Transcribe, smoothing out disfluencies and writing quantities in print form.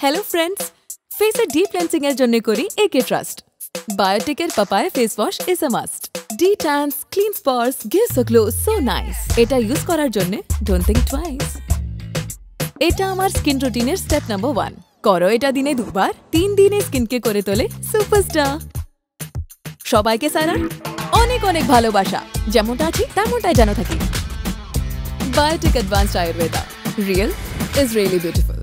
Hello friends! Face deep cleansing এর জন্য করি AK Trust. BIOTIQUE Papaya face wash is a must. Detans, cleans pores, gives a glow so nice. এটা use করার জন্য don't think twice. এটা আমার skin রুটিনের স্টেপ নাম্বার 1. করো এটা দিনে দুবার, 3 দিনে স্কিনকে করে তোলে সুপারস্টার। সবাইকে সারার অনেক অনেক ভালোবাসা। যেমনটা আছি তেমনটাই যেন থাকি। BIOTIQUE Advanced Ayurveda. Real is really beautiful.